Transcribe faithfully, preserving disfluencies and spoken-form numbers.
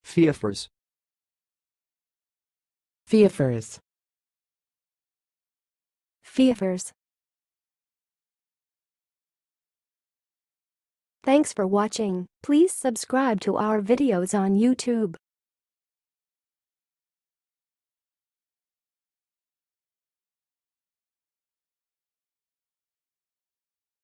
feoffers, feoffers, feoffers. Thanks for watching. Please subscribe to our videos on YouTube.